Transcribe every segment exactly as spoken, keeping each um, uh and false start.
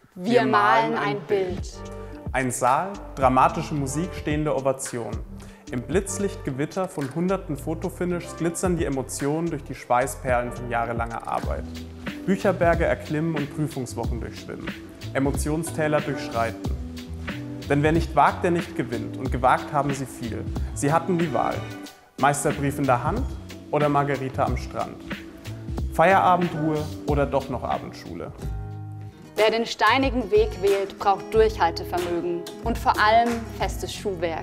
Wir malen ein Bild. Ein Saal, dramatische Musik, stehende Ovation. Im Blitzlichtgewitter von hunderten Fotofinishes glitzern die Emotionen durch die Schweißperlen von jahrelanger Arbeit. Bücherberge erklimmen und Prüfungswochen durchschwimmen. Emotionstäler durchschreiten. Denn wer nicht wagt, der nicht gewinnt. Und gewagt haben sie viel. Sie hatten die Wahl. Meisterbrief in der Hand oder Margarita am Strand. Feierabendruhe oder doch noch Abendschule. Wer den steinigen Weg wählt, braucht Durchhaltevermögen und vor allem festes Schuhwerk.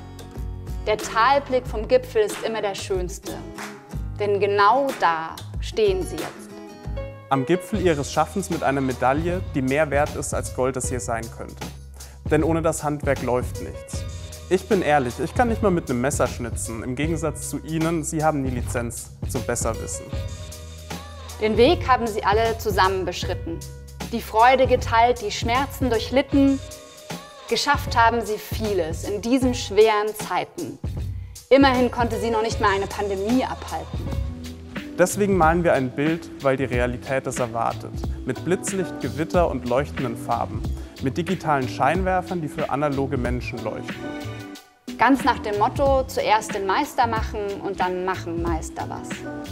Der Talblick vom Gipfel ist immer der schönste, denn genau da stehen sie jetzt. Am Gipfel ihres Schaffens mit einer Medaille, die mehr wert ist als Gold, das hier sein könnte. Denn ohne das Handwerk läuft nichts. Ich bin ehrlich, ich kann nicht mal mit einem Messer schnitzen. Im Gegensatz zu Ihnen, Sie haben die Lizenz zum Besserwissen. Den Weg haben sie alle zusammen beschritten. Die Freude geteilt, die Schmerzen durchlitten. Geschafft haben sie vieles in diesen schweren Zeiten. Immerhin konnte sie noch nicht mal eine Pandemie abhalten. Deswegen malen wir ein Bild, weil die Realität es erwartet. Mit Blitzlicht, Gewitter und leuchtenden Farben. Mit digitalen Scheinwerfern, die für analoge Menschen leuchten. Ganz nach dem Motto, zuerst den Meister machen und dann machen Meister was.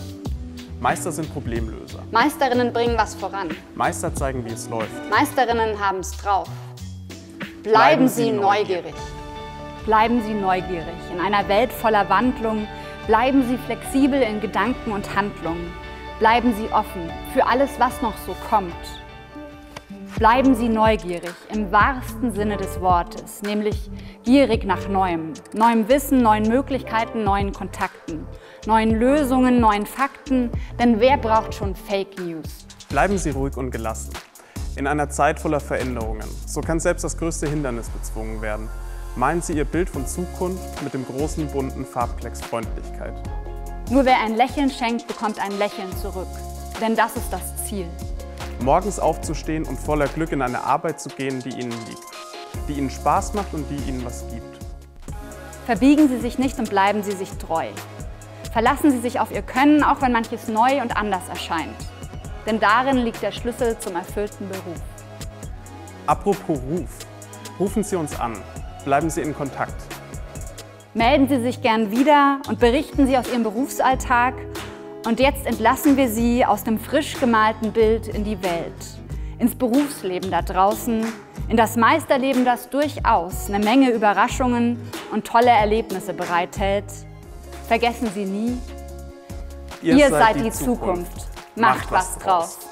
Meister sind Problemlöser. Meisterinnen bringen was voran. Meister zeigen, wie es läuft. Meisterinnen haben es drauf. Bleiben, Bleiben Sie Sie neugierig. Bleiben Sie neugierig. In einer Welt voller Wandlung bleiben Sie flexibel in Gedanken und Handlungen. Bleiben Sie offen für alles, was noch so kommt. Bleiben Sie neugierig im wahrsten Sinne des Wortes, nämlich gierig nach Neuem. Neuem Wissen, neuen Möglichkeiten, neuen Kontakten, neuen Lösungen, neuen Fakten. Denn wer braucht schon Fake News? Bleiben Sie ruhig und gelassen. In einer Zeit voller Veränderungen. So kann selbst das größte Hindernis bezwungen werden. Malen Sie Ihr Bild von Zukunft mit dem großen, bunten Farbklecks Freundlichkeit. Nur wer ein Lächeln schenkt, bekommt ein Lächeln zurück. Denn das ist das Ziel. Morgens aufzustehen und voller Glück in eine Arbeit zu gehen, die Ihnen liegt. Die Ihnen Spaß macht und die Ihnen was gibt. Verbiegen Sie sich nicht und bleiben Sie sich treu. Verlassen Sie sich auf Ihr Können, auch wenn manches neu und anders erscheint. Denn darin liegt der Schlüssel zum erfüllten Beruf. Apropos Ruf. Rufen Sie uns an. Bleiben Sie in Kontakt. Melden Sie sich gern wieder und berichten Sie aus Ihrem Berufsalltag. Und jetzt entlassen wir Sie aus dem frisch gemalten Bild in die Welt, ins Berufsleben da draußen, in das Meisterleben, das durchaus eine Menge Überraschungen und tolle Erlebnisse bereithält. Vergessen Sie nie, Ihr, ihr seid, seid die die Zukunft. Zukunft. Macht was draus.